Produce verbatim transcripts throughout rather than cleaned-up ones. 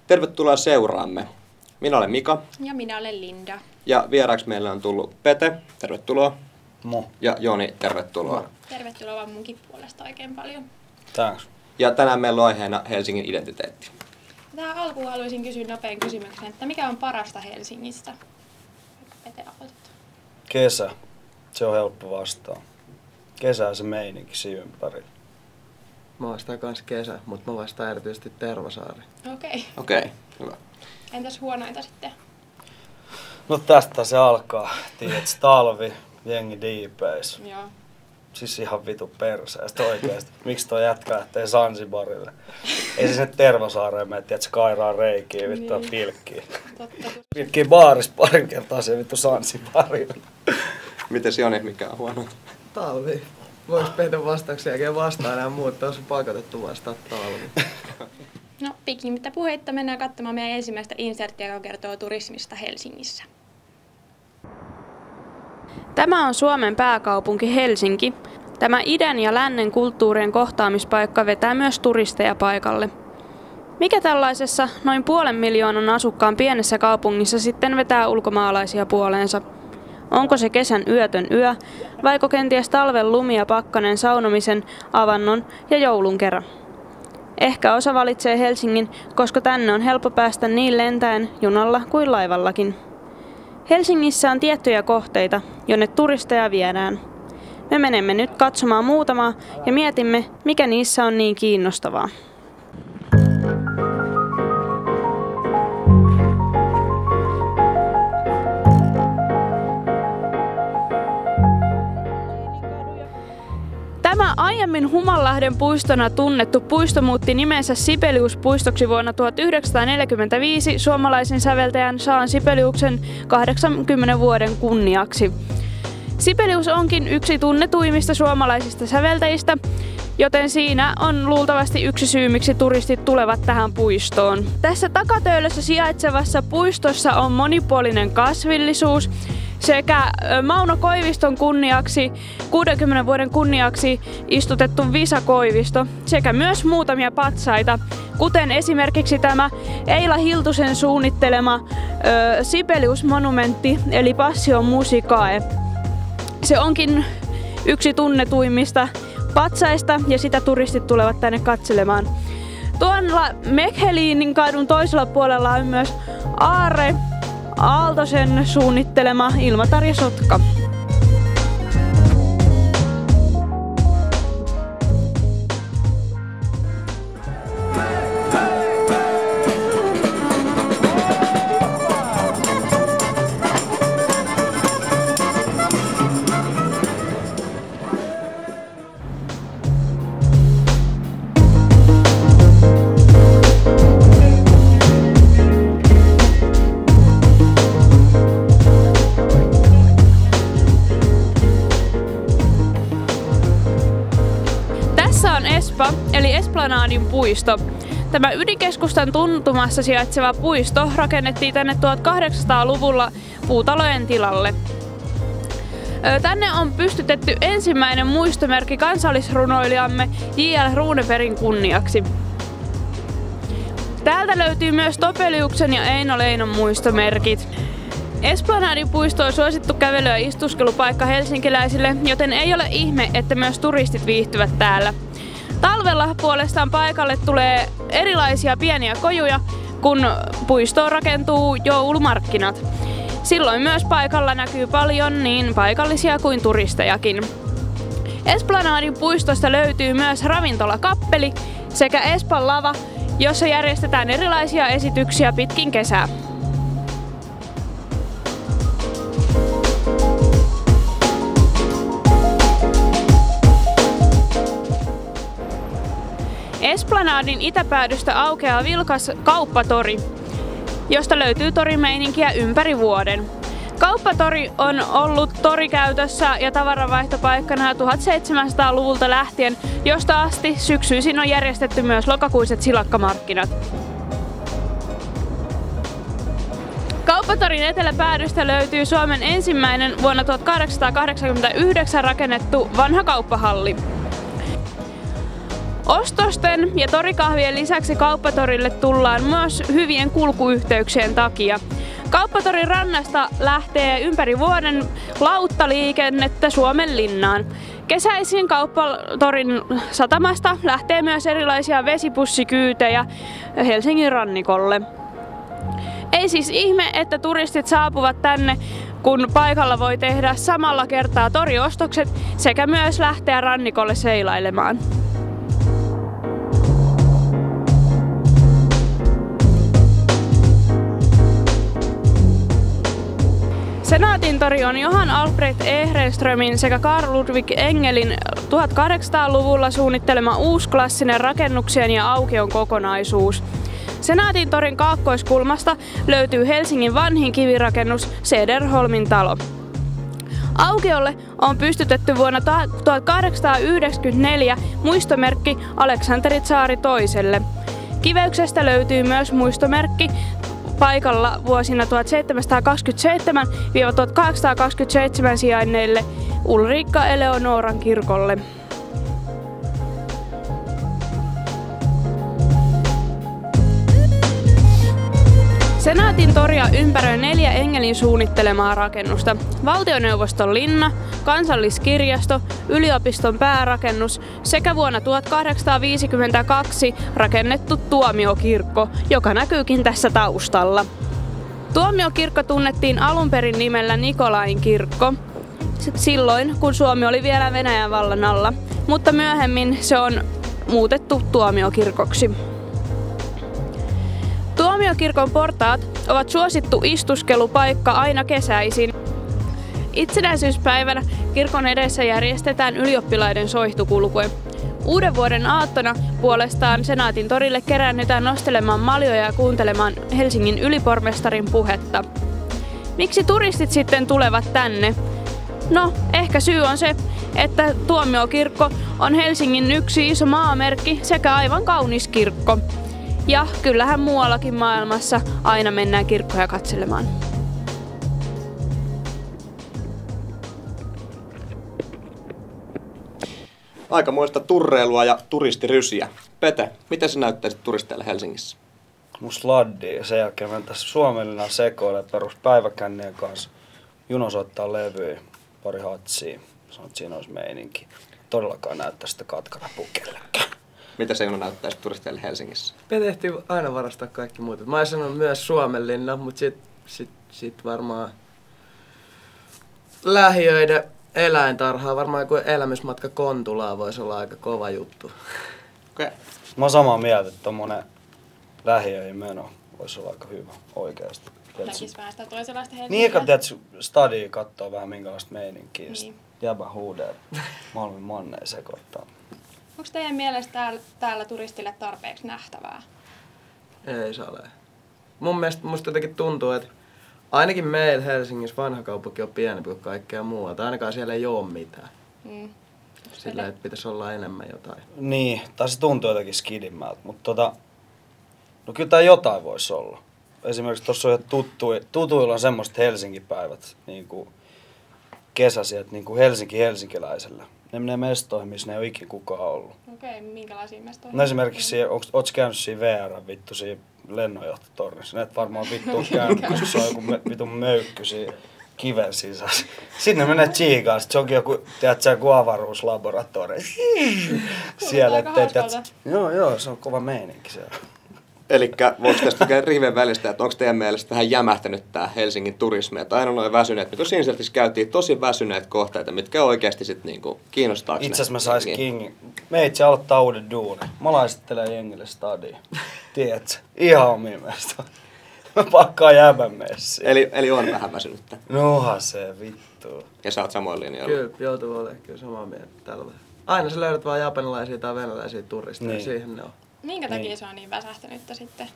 Tervetuloa seuraamme. Minä olen Mika. Ja minä olen Linda. Ja vieraaksi meille on tullut Pete. Tervetuloa. Mo. Ja Joni, tervetuloa. Mo. Tervetuloa vaan munkin puolesta oikein paljon. Thanks. Ja tänään meillä on aiheena Helsingin identiteetti. Tähän alkuun haluaisin kysyä nopean kysymyksen, että mikä on parasta Helsingistä? Pete aloittaa. Kesä. Se on helppo vastaa. Kesä se meininki siinä ympärillä. Mä vastaan kans kesä, mutta mä vastaan erityisesti Tervasaari. Okei. Okay. Okei, okay, hyvä. Entäs huonointa sitten? No tästä se alkaa. Tiedätkö, talvi, jengi diipeis. Joo. Siis ihan vitu perseestä oikeesti. Miksi toi jätkä lähtee Zanzibarille? Ei se sinne Tervasaareen mene, tiedätkö, kairaa reikiä, vittu niin. pilkkiä. Totta. Pilkkii baarissa parin kertaa se vittu Zanzibarille. Mites Joni, mikä on huono? Talvi. Voiko Peten vastauksen jälkeen vastaa enää muuta? Olisi pakotettu vastaa talvi. No pikimmittä puheitta mennään katsomaan meidän ensimmäistä inserttiä, joka kertoo turismista Helsingissä. Tämä on Suomen pääkaupunki Helsinki. Tämä idän ja lännen kulttuurien kohtaamispaikka vetää myös turisteja paikalle. Mikä tällaisessa noin puolen miljoonan asukkaan pienessä kaupungissa sitten vetää ulkomaalaisia puoleensa? Onko se kesän yötön yö, vaiko kenties talven lumi ja pakkanen saunomisen, avannon ja joulun kerran? Ehkä osa valitsee Helsingin, koska tänne on helppo päästä niin lentäen, junalla kuin laivallakin. Helsingissä on tiettyjä kohteita, jonne turisteja viedään. Me menemme nyt katsomaan muutamaa ja mietimme, mikä niissä on niin kiinnostavaa. Tämä aiemmin Humanlahden puistona tunnettu puisto muutti nimensä Sibelius-puistoksi vuonna tuhatyhdeksänsataaneljäkymmentäviisi suomalaisen säveltäjän Jean Sibeliuksen kahdeksankymmenen vuoden kunniaksi. Sibelius onkin yksi tunnetuimmista suomalaisista säveltäjistä, joten siinä on luultavasti yksi syy, miksi turistit tulevat tähän puistoon. Tässä takatöölössä sijaitsevassa puistossa on monipuolinen kasvillisuus sekä Mauno Koiviston kunniaksi, kuudenkymmenen vuoden kunniaksi istutettu Visa-koivisto sekä myös muutamia patsaita, kuten esimerkiksi tämä Eila Hiltusen suunnittelema ö, Sibelius-monumentti eli Passion Musicae. Se onkin yksi tunnetuimmista patsaista ja sitä turistit tulevat tänne katselemaan. Tuolla Mekhelinin kadun toisella puolella on myös Aarre Aaltosen suunnittelema Ilmatarja-sotka. Espa, eli Esplanadin puisto. Tämä ydinkeskustan tuntumassa sijaitseva puisto rakennettiin tänne tuhatkahdeksansataaluvulla puutalojen tilalle. Tänne on pystytetty ensimmäinen muistomerkki kansallisrunoilijamme J L Runebergin kunniaksi. Täältä löytyy myös Topeliuksen ja Eino Leinon muistomerkit. Esplanadin puisto on suosittu kävely- ja istuskelupaikka helsinkiläisille, joten ei ole ihme, että myös turistit viihtyvät täällä. Talvella puolestaan paikalle tulee erilaisia pieniä kojuja, kun puistoon rakentuu joulumarkkinat. Silloin myös paikalla näkyy paljon niin paikallisia kuin turistejakin. Esplanadin puistosta löytyy myös ravintola Kappeli sekä Espan lava, jossa järjestetään erilaisia esityksiä pitkin kesää. Esplanadin itäpäädystä aukeaa vilkas kauppatori, josta löytyy torimeininkiä ympäri vuoden. Kauppatori on ollut torikäytössä ja tavaranvaihtopaikkana tuhatseitsemänsataaluvulta lähtien, josta asti syksyisin on järjestetty myös lokakuiset silakkamarkkinat. Kauppatorin eteläpäädystä löytyy Suomen ensimmäinen vuonna tuhatkahdeksansataakahdeksankymmentäyhdeksän rakennettu vanha kauppahalli. Ostosten ja torikahvien lisäksi kauppatorille tullaan myös hyvien kulkuyhteyksien takia. Kauppatorin rannasta lähtee ympäri vuoden lauttaliikennettä Suomenlinnaan. Kesäisin kauppatorin satamasta lähtee myös erilaisia vesipussikyytejä Helsingin rannikolle. Ei siis ihme, että turistit saapuvat tänne, kun paikalla voi tehdä samalla kertaa toriostokset sekä myös lähteä rannikolle seilailemaan. Senaatintori on Johan Albrecht Ehrenströmin sekä Carl Ludwig Engelin tuhatkahdeksansataaluvulla suunnittelema uusklassinen rakennuksien ja aukion kokonaisuus. Senaatintorin kaakkoiskulmasta löytyy Helsingin vanhin kivirakennus Cederholmin talo. Aukiolle on pystytetty vuonna tuhatkahdeksansataayhdeksänkymmentäneljä muistomerkki Aleksanteri Tsaari toiselle. Kiveyksestä löytyy myös muistomerkki paikalla vuosina tuhatseitsemänsataakaksikymmentäseitsemän tuhatkahdeksansataakaksikymmentäseitsemän sijainneille Ulrikka Eleonoran kirkolle. Senaatin toria ympäröi neljä Engelin suunnittelemaa rakennusta. Valtioneuvoston linna, Kansalliskirjasto, yliopiston päärakennus sekä vuonna tuhatkahdeksansataaviisikymmentäkaksi rakennettu tuomiokirkko, joka näkyykin tässä taustalla. Tuomiokirkko tunnettiin alun perin nimellä Nikolain kirkko, silloin kun Suomi oli vielä Venäjän vallan alla, mutta myöhemmin se on muutettu tuomiokirkoksi. Tuomiokirkon portaat ovat suosittu istuskelupaikka aina kesäisin. Itsenäisyyspäivänä kirkon edessä järjestetään ylioppilaiden soihtukulkue. Uuden vuoden aattona puolestaan Senaatin torille keräännytään nostelemaan maljoja ja kuuntelemaan Helsingin ylipormestarin puhetta. Miksi turistit sitten tulevat tänne? No, ehkä syy on se, että Tuomiokirkko on Helsingin yksi iso maamerkki sekä aivan kaunis kirkko. Ja kyllähän muuallakin maailmassa aina mennään kirkkoja katselemaan. Aikamoista turreilua ja turistirysiä. Pete, miten sä näyttäisit turisteille Helsingissä? Musta laddi ja sen jälkeen mentäisiin Suomenlinnaan sekoille peruspäiväkännien kanssa. Juno soittaa levyä, pari hatsia. Sanoit, että siinä olisi meininki. Todellakaan näyttää sitä katkana pukellekään. Mitä se Juno näyttäisi turisteille Helsingissä? Me tehtiin aina varastaa kaikki muut. Mä oon sanonut myös Suomenlinna, mutta sit, sit, sit varmaan lähiöiden eläintarhaa, varmaan joku elämysmatka Kontulaan voisi olla aika kova juttu. Okay. Mä oon samaa mieltä, että tommonen lähiöihin meno voisi olla aika hyvä oikeasti. Näkis vähän sitä toisenlaista Helsinkiä. Niin, eikä tiedätkö, stadia kattoo vähän minkälaista meininkiä. Niin. Jäbä huudee, Malmin manneen sekoittaa. Onko teidän mielestä täällä, täällä turistille tarpeeksi nähtävää? Ei se ole. Mun mielestä musta jotenkin tuntuu, että ainakin meillä Helsingissä vanha kaupunki on pienempi kuin kaikkea muuta. Ainakaan siellä ei ole mitään. Mm. Sillä että pitäisi olla enemmän jotain. Niin, tai se tuntuu jotenkin skidimmältä, mutta tota, no kyllä tää jotain voisi olla. Esimerkiksi tuossa on jo tuttu, tutuilla on semmoiset Helsinki-päivät niin kuin kesäisiä, niin kuin Helsinki helsinkiläisellä. Ne menee mestoihin, missä ne ei ole ikinä kukaan ollut. Okei, okay, minkälaisia mestoihin? No esimerkiksi, ootko käynyt siinä V R vittu siinä lennonjohtotornissa? Ne et varmaan vittu on käynyt, koska se on joku me, vitun möykky siinä kiven sisässä. Sinne menee tsiikaan, sit se onkin joku, tiedätkö, joku avaruuslaboratorio. Siellä, ettei, tiedätkö, joo, joo, se on kova meininki siellä. Elikkä voiko tästä käydä rivien välistä, että onko teidän mielestä vähän jämähtänyt tää Helsingin turismi, että aina noin väsyneet, niin kun Sinseltissä käytiin tosi väsyneet kohteita, mitkä oikeasti sit niinku kiinnostaako itse asiassa mä sais kingin. Meitsi aloittaa uuden duuni. Mä laissittelen jengille stadia. Tiedätkö? Ihan omiin mielestä. Mä pakkaan jäbän messiin. Eli, eli on vähän väsynyttä. Nohan se vittu. Ja sä oot samoin linjoilla. Kyllä, joutuu olemaan kyllä samaa mieltä tällä. Aina sä löydät vaan japanilaisia tai venäläisiä turisteja, niin. Siihen ne on. Minkä takia niin. se on niin väsähtänyttä sitten?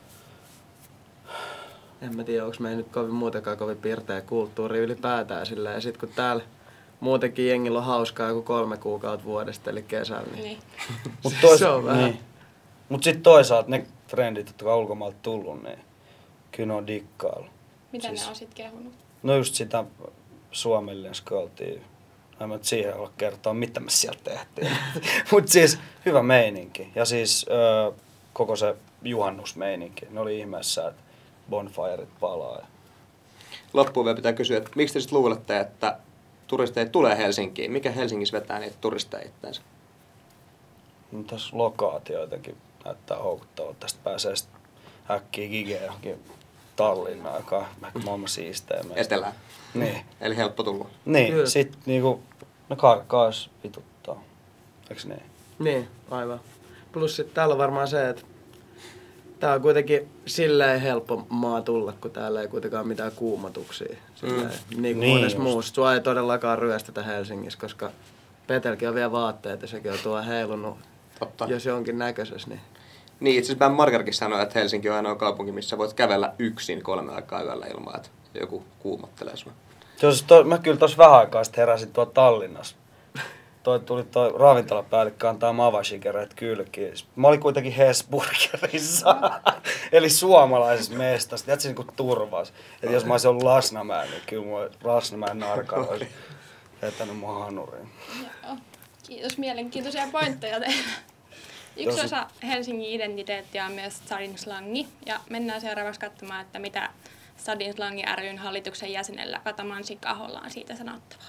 En mä tiedä, onko meillä nyt kovin muutenkaan kovin pirteä kulttuuri ylipäätään sillä. Ja sit kun täällä muutenkin jengillä on hauskaa joku kolme kuukautta vuodesta, eli kesällä, niin, niin. Mut tois- se on vähän. Niin. Mut sit toisaalta ne trendit, jotka on ulkomaalta tullut, niin kyllä ne on dikkailu. Miten siis, ne on sit kehunut? No just sitä Suomelle sköltiin En mä nyt siihen olla kertoa, mitä me sieltä tehtiin. Mutta siis hyvä meininki. Ja siis öö, koko se juhannusmeininki. Ne oli ihmeessä, että bonfireit palaa. Loppuun vielä pitää kysyä, että miksi te sitten luulette, että turisteja tulee Helsinkiin? Mikä Helsingissä vetää niitä turisteja itseensä? No, tässä lokaatio jotenkin näyttää houkuttavalta. Tästä pääsee sitten äkkiä gigeen johonkin Tallinnaan, joka on ehkä maailman siistejä. Etelään. Niin. Eli helppo tulla. Niin, Kyllä. sit niinku, no karkaas vituttaa. Eiks niin? Niin, aivan. Plus sitten täällä on varmaan se, että tää on kuitenkin silleen helppo maa tulla, kun täällä ei kuitenkaan mitään kuumatuksia. Silleen, mm. Niin kuin Niin monessa just. muussa. Sua ei todellakaan ryöstetä Helsingissä, koska Petelkin on vielä vaatteet ja sekin on tuo heilunut, Totta. jos jonkin näköisessä. Niin. Niin, itse asiassa Margarkin sanoi, että Helsinki on ainoa kaupunki, missä voit kävellä yksin kolme aikaa yöllä ilman, että joku kuumottelee sinua. Tos, to, mä kyllä tuossa vähän aikaa sitten heräsin tuolla Tallinnassa. Toi tuli toi ravintolapäällikkö antaa mavashikereet kylkiin. Mä olin kuitenkin Hesburgerissa, eli suomalaisessa mestassa. Tiedätkö niin kuin turvas. Että jos mä olisin ollut Lasnamäen, niin kyllä mulla Lasnamäen narkalla olisi vetänyt mua hanuriin. Joo. Kiitos, mielenkiintoisia pointteja teillä. Yksi Tosi- osa Helsingin identiteettiä on myös Stadin slangi, ja mennään seuraavaksi katsomaan, että mitä Stadin slangi ry:n hallituksen jäsenellä Kata Mansikka-aholla on siitä sanottavaa.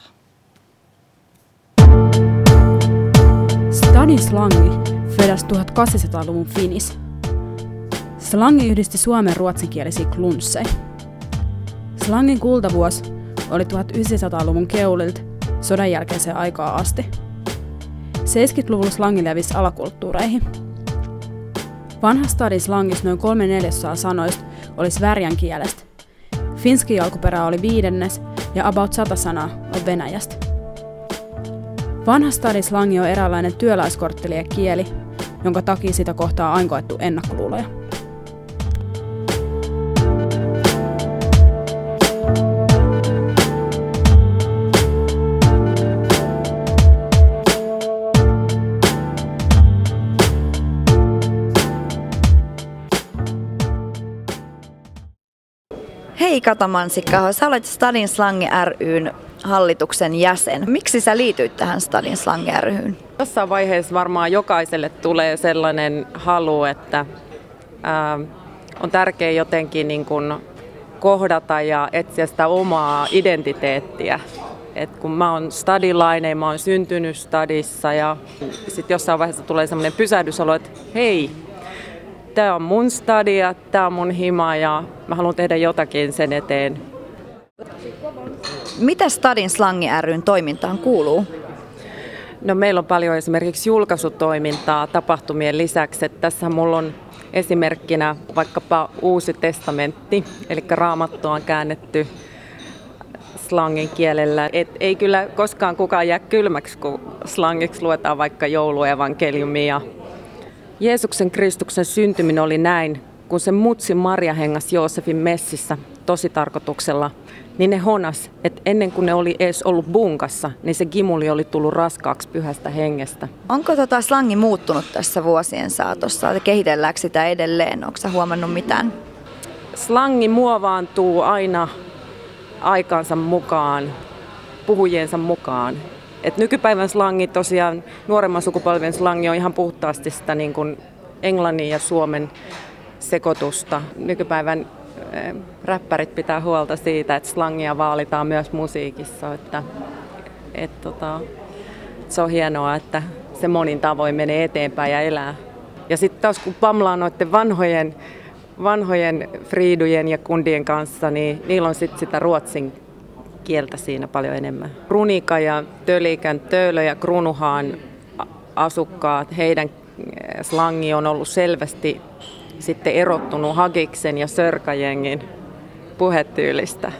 Stadin slangi föddes tuhatkahdeksansataaluvun Finis. Slangi yhdisti suomen ruotsinkielisiä klunsseja. Slangin kultavuosi oli tuhatyhdeksänsataaluvun keulilta sodan jälkeiseen aikaan asti. seitsemänkymmentäluvulla slangi levisi alakulttuureihin. Vanha Stadin slangissa noin kolme neljäsosaa sanoista olisi värjän kielestä. Finski alkuperä oli viidennes ja about sata sanaa on Venäjästä. Vanha Stadin slangi on eräänlainen työläiskorttelien kieli, jonka takia sitä kohtaa aina koettu ennakkoluuloja. Hei Kata Mansikka, sä olet Stadin slangi ry:n hallituksen jäsen. Miksi sä liityit tähän Stadin slangi ry:hyn? Jossain vaiheessa varmaan jokaiselle tulee sellainen halu, että ää, on tärkeää jotenkin niin kuin kohdata ja etsiä sitä omaa identiteettiä. Et kun mä oon stadilainen, mä oon syntynyt stadissa ja sitten jossain vaiheessa tulee sellainen pysähdysolo, että hei, tää on mun stadia, tää on mun hima ja mä haluan tehdä jotakin sen eteen. Mitä Stadin slangi ry:n toimintaan kuuluu? No, meillä on paljon esimerkiksi julkaisutoimintaa tapahtumien lisäksi. Että tässä mulla on esimerkkinä vaikkapa Uusi testamentti, eli Raamattu on käännetty slangin kielellä. Et ei kyllä koskaan kukaan jää kylmäksi, kun slangiksi luetaan vaikka jouluevankeliumia. Jeesuksen Kristuksen syntyminen oli näin, kun se mutsi Maria hengas Joosefin messissä tositarkoituksella, niin ne honas, että ennen kuin ne oli edes ollut bunkassa, niin se gimuli oli tullut raskaaksi pyhästä hengestä. Onko tota slangi muuttunut tässä vuosien saatossa? Kehitelläänkö sitä edelleen? Onko sä huomannut mitään? Slangi muovaantuu aina aikansa mukaan, puhujiensa mukaan. Et nykypäivän slangi, tosiaan nuoremman sukupolven slangi on ihan puhtaasti sitä niin kuin englannin ja suomen sekoitusta. Nykypäivän äh, räppärit pitää huolta siitä, että slangia vaalitaan myös musiikissa. Että, et, tota, se on hienoa, että se monin tavoin menee eteenpäin ja elää. Ja sitten taas kun pamlaa noiden vanhojen, vanhojen friidujen ja kundien kanssa, niin niillä on sitten sitä ruotsin kieltä siinä paljon enemmän. Runika ja Tölikän, Töölö ja Krunuhaan asukkaat, heidän slangi on ollut selvästi sitten erottunut Hagiksen ja Sörkajengin puhetyylistä.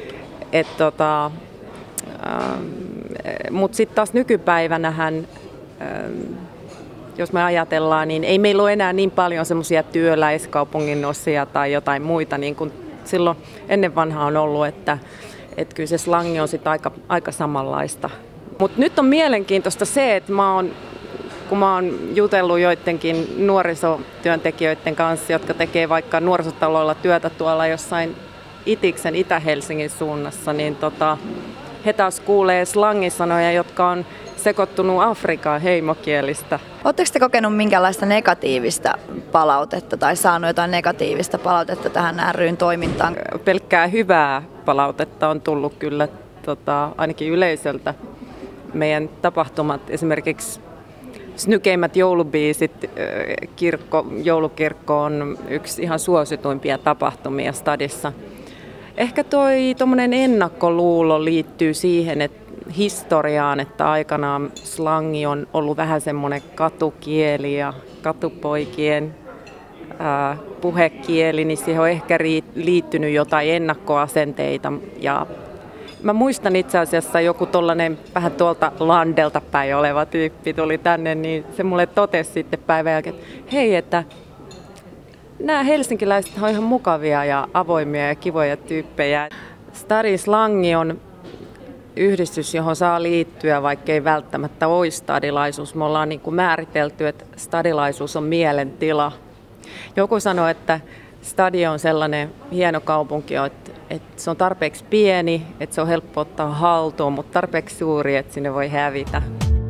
Et tota, ähm, mutta sitten taas nykypäivänähän, ähm, jos me ajatellaan, niin ei meillä ole enää niin paljon semmoisia työläiskaupungin osia tai jotain muita, niin kuin silloin ennen vanhaa on ollut, että et kyllä se slangi on sit aika, aika samanlaista. Mutta nyt on mielenkiintoista se, että mä oon, kun mä oon jutellut joidenkin nuorisotyöntekijöiden kanssa, jotka tekee vaikka nuorisotaloilla työtä tuolla jossain Itiksen Itä-Helsingin suunnassa, niin tota, he taas kuulee slangisanoja, jotka on sekoittunut Afrikan heimokielistä. Oletteko te kokenut minkälaista negatiivista palautetta tai saanut jotain negatiivista palautetta tähän ry:n toimintaan? Pelkkää hyvää palautetta on tullut kyllä tota, ainakin yleisöltä. Meidän tapahtumat, esimerkiksi snykeimmät joulubiisit, kirkko, joulukirkko on yksi ihan suosituimpia tapahtumia stadissa. Ehkä toi tommonen ennakkoluulo liittyy siihen, että historiaan, että aikanaan slangi on ollut vähän semmoinen katukieli ja katupoikien ää, puhekieli, niin siihen on ehkä liittynyt jotain ennakkoasenteita. Ja mä muistan itse asiassa joku tollainen vähän tuolta landelta päin oleva tyyppi tuli tänne, niin se mulle totesi sitten päivän jälkeen, että hei, että nämä helsinkiläiset on ihan mukavia ja avoimia ja kivoja tyyppejä. Stadin slangi on yhdistys, johon saa liittyä, vaikka ei välttämättä olisi stadilaisuus. Me ollaan niin kuin määritelty, että stadilaisuus on mielentila. Joku sanoi, että stadi on sellainen hieno kaupunki, että, että se on tarpeeksi pieni, että se on helppo ottaa haltuun, mutta tarpeeksi suuri, että sinne voi hävitä.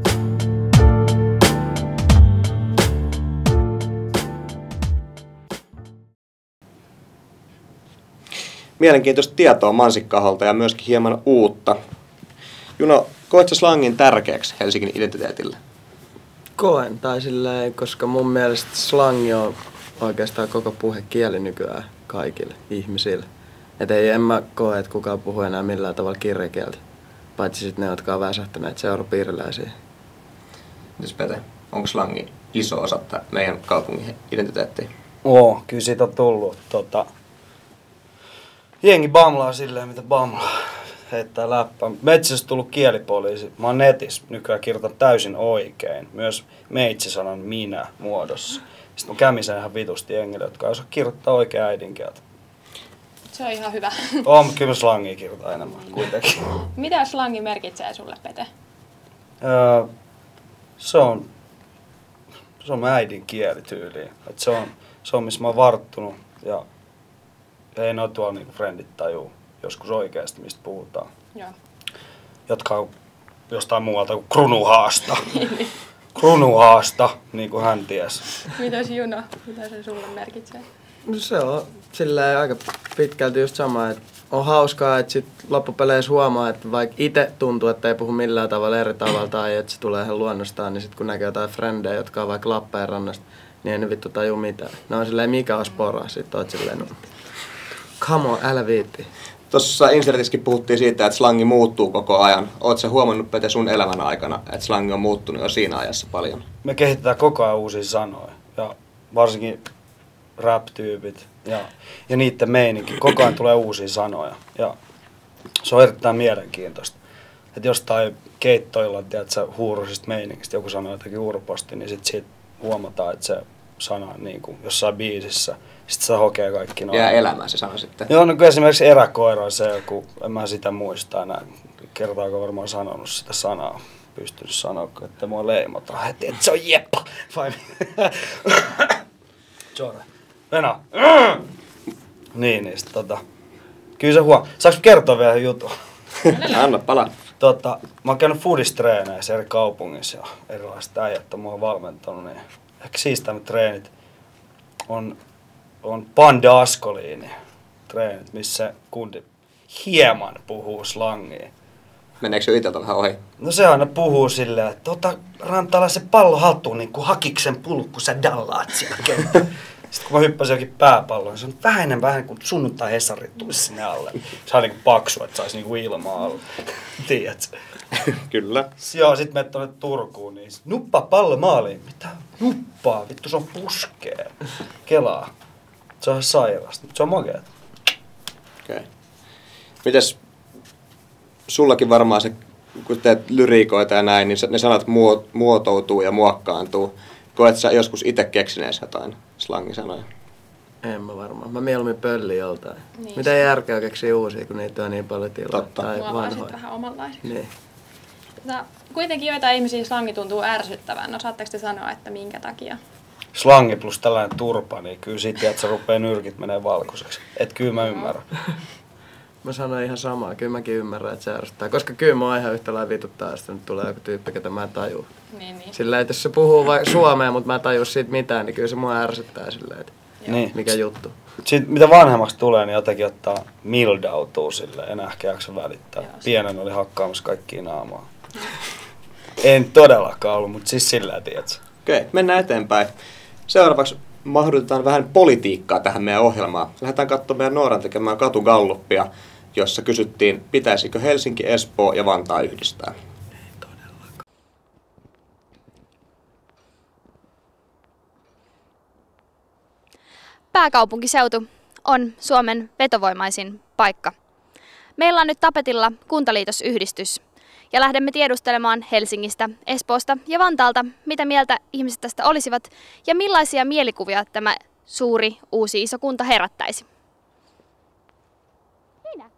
Mielenkiintoista tietoa Mansikka-aholta ja myöskin hieman uutta. Juno, koetko slangin tärkeäksi Helsingin identiteetille? Koen, tai silleen, koska mun mielestä slangi on oikeastaan koko puhekieli nykyään kaikille ihmisille. Et ei en mä koe, että kukaan puhuu enää millään tavalla kirjakieltä, paitsi sitten ne, jotka on väsähtäneet seurapiiriläisiä. Mitäs Pete, onko slangi iso osa meidän kaupungin identiteettiä? Oo, kyllä siitä on tullut. Tota, jengi bamlaa silleen, mitä bamlaa. Heittää läppää. Metsissä on tullut kielipoliisi. Mä oon netissä nykyään kirjoitan täysin oikein. Myös meitsi-sanan minä muodossa. Sitten mä kämisen ihan vitusti jengille, jotka osaa kirjoittaa oikein äidinkieltä. Se on ihan hyvä. Oon, mutta kyllä mä slangia kirjoitan enemmän kuitenkin. Mitä slangi merkitsee sulle, Pete? Öö, se on, se on äidinkieli tyyliin. Et se on, se on missä mä oon varttunut ja ei ne ole tuolla niinku frendit tajuu joskus oikeasti, mistä puhutaan. Joo. Jotka on jostain muualta kuin Krunuhaasta. Krunuhaasta, niin kuin hän tiesi. Mitäs Juno? Mitä se sulle merkitsee? No se on silleen aika pitkälti just sama, että on hauskaa, että sit loppupeleissä huomaa, että vaikka itse tuntuu, että ei puhu millään tavalla eri tavalla tai että se tulee ihan luonnostaan, niin sit kun näkee jotain frendejä, jotka on vaikka Lappeenrannasta, niin ei ne vittu taju mitään. Ne on silleen, mikä on sporaa, sit oot silleen, no, come on, älä viitti. Tuossa insertissäkin puhuttiin siitä, että slangi muuttuu koko ajan. Oletko sä huomannut, Pete, sun elämän aikana, että slangi on muuttunut jo siinä ajassa paljon? Me kehitetään koko ajan uusia sanoja. Ja varsinkin rap-tyypit ja, ja niiden meininki. Koko ajan tulee uusia sanoja. Ja se on erittäin mielenkiintoista. Että jostain keittoilla, tiedätkö, huurusista meiningistä joku sanoo jotakin urposti, niin sit siitä huomataan, että se sana on niin kuin jossain biisissä. Sitten se hokee kaikki noin. Ja elämään se sana sitten. Joo, no kun esimerkiksi eräkoira on se joku, en mä sitä muista enää, kertaako varmaan sanonut sitä sanaa, pystynyt sanoa, että mua leimataan heti, että se on jeppa. Vai Jore. Venä. Niin, niin sit, tota, kyllä se huomaa. Saanko kertoa vielä jutun? Anna palaa. Tota, mä oon käynyt foodistreeneissä eri kaupungissa ja erilaiset äijät on mua valmentanut, niin ehkä siistämät treenit on on Panda Askoliini treenit, missä kundi hieman puhuu slangia. Meneekö se iteltä vähän ohi? No se aina puhuu silleen, että ota Rantala se pallo haltuun niin kuin hakiksen pulkku sä dallaat siellä kentällä. Sitten kun mä hyppäsin jokin pääpalloon, niin se on vähäinen vähän kuin sunnuntai Hesarit tulisi sinne alle. Se on niin kuin paksu, että saisi niin kuin ilmaa alle. Tiedätkö? Kyllä. Joo, sit menet tonne Turkuun, niin nuppaa pallo maaliin. Mitä nuppaa? Vittu, se on puskee. Kelaa. Se on ihan sairasta, se on makeata. Okei. Okay. Mites sullakin varmaan se, kun teet lyriikoita ja näin, niin ne sanat muotoutuu ja muokkaantuu. Koet sä joskus itse keksineesi jotain slangisanoja? En mä varmaan. Mä mieluummin pöllin joltain. Niin. Mitä järkeä keksii uusia, kun niitä on niin paljon tilaa. Totta. Tai vanhoja. Vähän omanlaisia. Niin. Tota, kuitenkin joita ihmisiä slangi tuntuu ärsyttävän. Osaatteko te sanoa, että minkä takia? Slangi plus tällainen turpa, niin kyllä siitä, että se rupeaa nyrkit menee valkoiseksi. Et kyllä mä ymmärrän. Mä sanoin ihan samaa, kyllä mäkin ymmärrän, että se ärsyttää. Koska kyllä mua ihan yhtä lailla vituttaa, että nyt tulee joku tyyppi, ketä mä en tajua. Niin, niin. Sillä että jos se puhuu vaikka suomea, mutta mä en tajua siitä mitään, niin kyllä se mua ärsyttää silleen, että Niin. mikä juttu. Sitten mitä vanhemmaksi tulee, niin jotenkin ottaa mildautuu silleen, enää ehkä jaksa välittää. Joo, se- Pienen oli hakkaamassa kaikkia naamaa. En todellakaan ollut, mutta siis sillä tiedätkö. Okei, mennään eteenpäin. Seuraavaksi mahdotetaan vähän politiikkaa tähän meidän ohjelmaan. Lähdetään katsomaan meidän Nooran tekemää katugalluppia, jossa kysyttiin, pitäisikö Helsinki, Espoo ja Vantaa yhdistää. Pääkaupunkiseutu on Suomen vetovoimaisin paikka. Meillä on nyt tapetilla kuntaliitosyhdistys ja lähdemme tiedustelemaan Helsingistä, Espoosta ja Vantaalta, mitä mieltä ihmiset tästä olisivat ja millaisia mielikuvia tämä suuri uusi iso kunta herättäisi. Minä.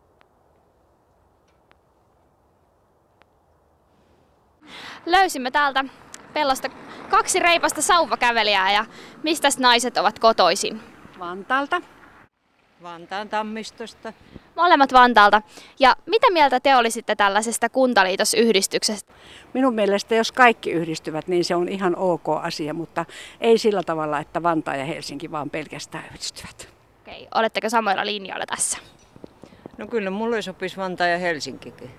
Löysimme täältä pellosta kaksi reipasta sauvakävelijää ja mistäs naiset ovat kotoisin? Vantaalta. Vantaan Tammistosta. Molemmat Vantaalta. Ja mitä mieltä te olisitte tällaisesta kuntaliitosyhdistyksestä? Minun mielestä jos kaikki yhdistyvät, niin se on ihan ok asia, mutta ei sillä tavalla, että Vantaa ja Helsinki vaan pelkästään yhdistyvät. Okei, oletteko samoilla linjoilla tässä? No kyllä mulle sopisi Vantaa ja Helsinkikin.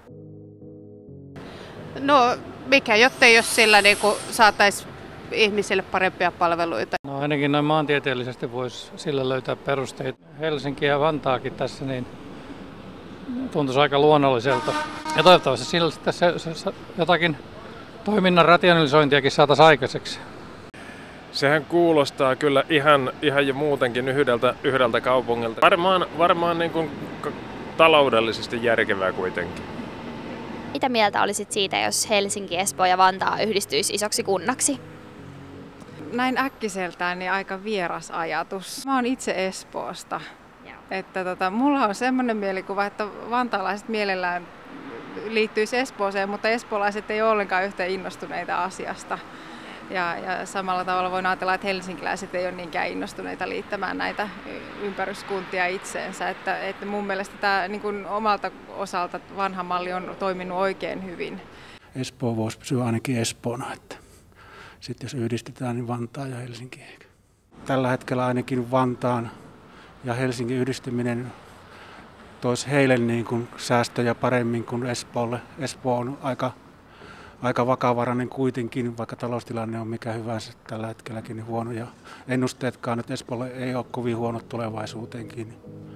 No mikä, jottei jos sillä niin saataisiin ihmisille parempia palveluita. No ainakin noin maantieteellisesti voisi sillä löytää perusteita. Helsinki ja Vantaakin tässä niin tuntuisi aika luonnolliselta. Ja toivottavasti sillä sitten se, se, se, jotakin toiminnan rationalisointiakin saataisiin aikaiseksi. Sehän kuulostaa kyllä ihan, ihan jo muutenkin yhdeltä, yhdeltä kaupungilta. Varmaan, varmaan niin kuin taloudellisesti järkevää kuitenkin. Mitä mieltä olisit siitä, jos Helsinki, Espoo ja Vantaa yhdistyisi isoksi kunnaksi? Näin äkkiseltään niin aika vieras ajatus. Mä oon itse Espoosta. Että tota, mulla on semmoinen mielikuva, että vantaalaiset mielellään liittyisi Espooseen, mutta espoolaiset ei ole ollenkaan yhtä innostuneita asiasta. Ja, ja samalla tavalla voin ajatella, että helsinkiläiset ei ole niinkään innostuneita liittämään näitä ympäryskuntia itseensä. Että, että mun mielestä tämä niin kuin omalta osalta vanha malli on toiminut oikein hyvin. Espoo voisi pysyä ainakin Espoona. Että sitten jos yhdistetään, niin Vantaa ja Helsinki. Tällä hetkellä ainakin Vantaan ja Helsingin yhdistyminen toisi heille niin kuin säästöjä paremmin kuin Espoolle. Espoo on aika, aika vakavarainen kuitenkin, vaikka taloustilanne on mikä hyvänsä tällä hetkelläkin niin huono. Ja ennusteetkaan, että Espoolle ei ole kovin huonot tulevaisuuteenkin.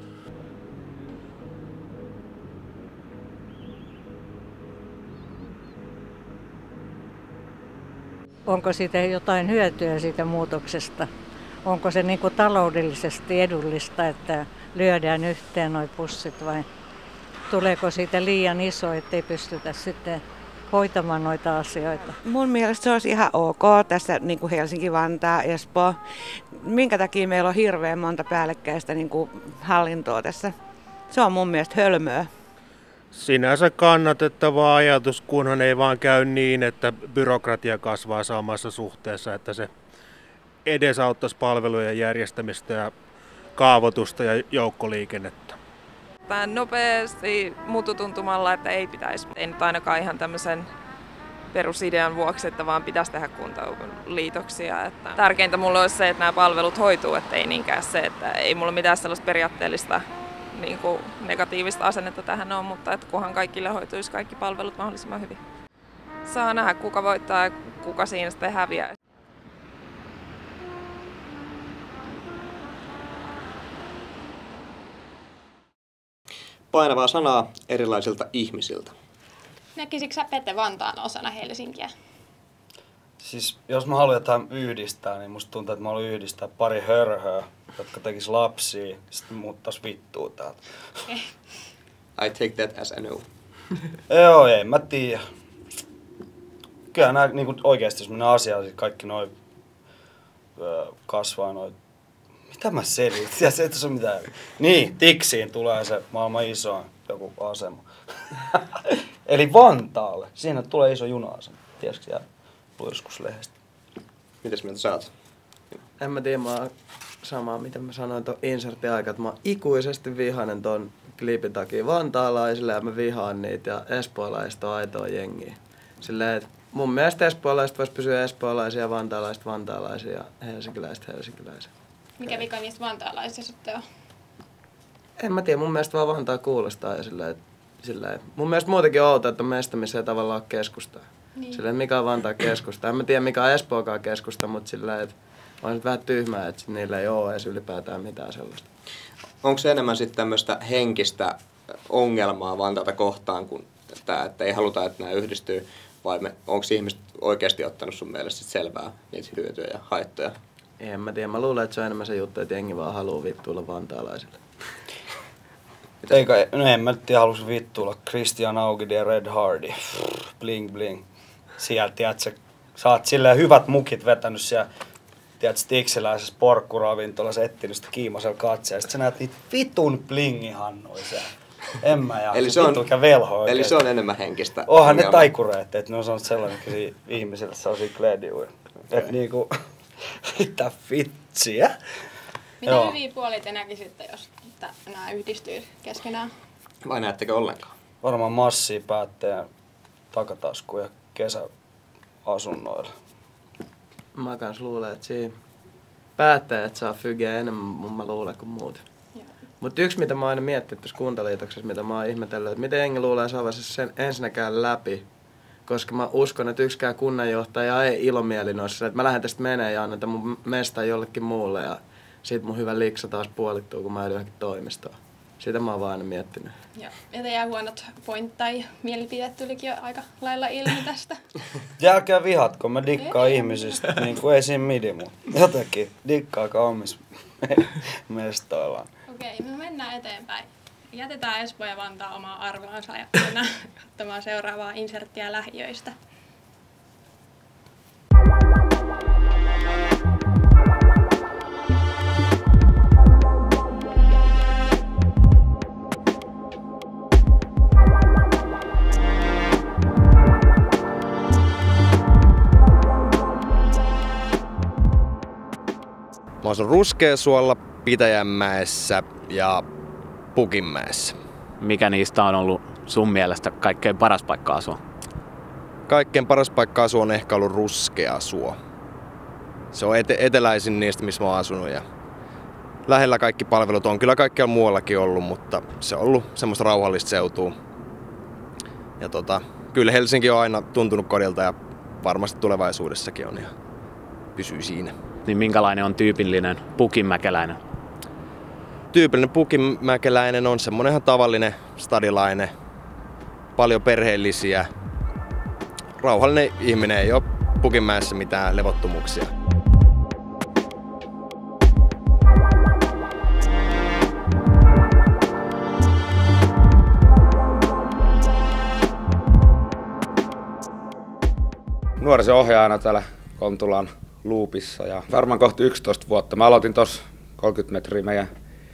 Onko siitä jotain hyötyä siitä muutoksesta? Onko se niin kuin taloudellisesti edullista, että lyödään yhteen nuo pussit vai tuleeko siitä liian iso, ettei pystytä sitten hoitamaan noita asioita? Mun mielestä se olisi ihan ok tässä niin kuin Helsinki, Vantaa, Espoo. Minkä takia meillä on hirveän monta päällekkäistä niin kuin hallintoa tässä? Se on mun mielestä hölmöä. Sinänsä kannatettava ajatus, kunhan ei vaan käy niin, että byrokratia kasvaa samassa suhteessa, että se edesauttaisi palvelujen järjestämistä ja kaavoitusta ja joukkoliikennettä. Tämä nopeasti mututuntumalla, että ei pitäisi. Ei nyt ainakaan ihan tämmöisen perusidean vuoksi, että vaan pitäisi tehdä kuntaliitoksia. Että tärkeintä mulle olisi se, että nämä palvelut hoituu, että ei niinkään se, että ei mulla mitään sellaista periaatteellista niin kuin negatiivista asennetta tähän on, mutta että kunhan kaikille hoituisi kaikki palvelut mahdollisimman hyvin. Saa nähdä, kuka voittaa ja kuka siinä sitten häviää. Painavaa sanaa erilaisilta ihmisiltä. Näkisikö sä Pete Vantaan osana Helsinkiä? Siis jos mä haluan jotain yhdistää, niin musta tuntuu, että mä haluan yhdistää pari hörhöä, jotka tekis lapsia, sitten muuttais vittua täältä. Okay. I take that as a no. Joo, ei mä tiedä. Kyllä nää niinku oikeesti semmonen asia, kaikki noi öö, kasvaa noi... Mitä mä selitän? Se ei ole mitään. Niin, Tiksiin tulee se maailman isoin joku asema. Eli Vantaalle. Siinä tulee iso juna-asema. Tiedätkö siellä Luirskuslehdestä? Mitäs mieltä sä oot? En mä tiedä, mä oon samaa, mitä mä sanoin tuon insertin aikaa, että mä oon ikuisesti vihainen ton klipin takia vantaalaisille ja mä vihaan niitä ja espoolaiset on aitoa jengiä. Silleen, että mun mielestä espoolaiset vois pysyä espoolaisia ja vantaalaiset vantaalaisia ja helsinkiläiset helsinkiläisiä. Mikä vika niistä vantaalaisista sitten on? En mä tiedä, mun mielestä vaan Vantaa kuulostaa ja silleen, silleen. Mun mielestä muutenkin on outoa, että on mestä, missä ei tavallaan ole keskustaa. Niin. Silleen, mikä on Vantaa keskusta. En mä tiedä, mikä on Espookaan keskusta, mutta silleen, että on nyt vähän tyhmää, että niillä ei ole edes ylipäätään mitään sellaista. Onko se enemmän sitten tämmöistä henkistä ongelmaa Vantaalta kohtaan, kun tämä, että ei haluta, että nämä yhdistyy, vai onko ihmiset oikeasti ottanut sun mielestä sit selvää niitä hyötyjä ja haittoja? En mä tiedä, mä luulen, että se on enemmän se juttu, että jengi vaan haluaa vittuilla vantaalaisille. Eikä, no en mä tiedä, haluaisin vittuilla Christian Augidi ja Red Hardy. Bling bling. Sieltä, tiedätkö, sä oot silleen hyvät mukit vetänyt siellä, tiedätkö, stiksiläisessä porkkuravintolassa etsinyt sitä kiimaisella katseella. Sitten sä näet niitä vitun blingihannoja siellä. En mä jaksa. Eli se on, vittu, velho oikein. Eli se on enemmän henkistä. Onhan ne taikureet, että ne on sanonut sellainen ihmisille sellaisia klediuja. Että niinku, mitä vitsiä. Mitä Joo. hyviä puolia te näkisitte, jos nämä yhdistyy keskenään? Vai näettekö ollenkaan? Varmaan massia päättäjän takataskuun ja kesäasunnoilla. Mä kans luulen, että siinä päättäjät saa fygeä enemmän, mun mä luulen, kuin muut. Mutta yksi, mitä mä oon aina miettinyt tuossa kuntaliitoksessa, mitä mä oon ihmetellyt, että miten jengi luulee saavansa sen ensinnäkään läpi. Koska mä uskon, että yksikään kunnanjohtaja ei ilomielin ole sillä, että mä lähden tästä menee ja annan mun mesta jollekin muulle ja sit mun hyvä liksa taas puolittuu, kun mä joudun johonkin toimistoon. Sitä mä oon vaan aina miettinyt. Joo. Ja teidän huonot point tai mielipidet tulikin jo aika lailla ilmi tästä. Jälkää vihatko, mä dikkaan ei. ihmisistä, niin kuin ei siinä midi mun. Jotenkin, dikkaakaan omissa mestoillaan. Okei, me mennään eteenpäin. Jätetään Espoo ja Vantaa omaa arvoansa ja mennään katsomaan seuraavaa inserttiä lähiöistä. Mä asun Ruskeasuolla, Pitäjänmäessä ja Pukinmäessä. Mikä niistä on ollut sun mielestä kaikkein paras paikka asua? Kaikkein paras paikka asua on ehkä ollut Ruskeasuo. Se on ete- eteläisin niistä, missä mä oon asunut. Ja lähellä kaikki palvelut on kyllä kaikkialla muuallakin ollut, mutta se on ollut semmoista rauhallista seutua. Ja tota, kyllä Helsinki on aina tuntunut kodilta ja varmasti tulevaisuudessakin on ja pysyy siinä. Niin minkälainen on tyypillinen pukinmäkeläinen? Tyypillinen pukinmäkeläinen on semmoinen ihan tavallinen stadilainen, paljon perheellisiä, rauhallinen ihminen, ei ole Pukinmäessä mitään levottomuuksia. Nuoriso-ohjaajana täällä Kontulan Loopissa ja varmaan kohti yksitoista vuotta. Mä aloitin tuossa kolmekymmentä metriä meidän